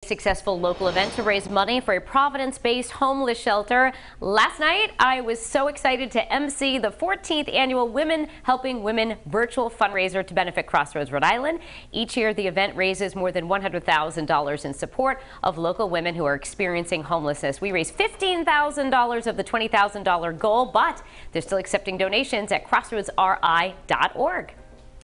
Successful local event to raise money for a Providence-based homeless shelter. Last night, I was so excited to MC the 14th annual Women Helping Women virtual fundraiser to benefit Crossroads Rhode Island. Each year, the event raises more than $100,000 in support of local women who are experiencing homelessness. We raised $15,000 of the $20,000 goal, but they're still accepting donations at crossroadsri.org.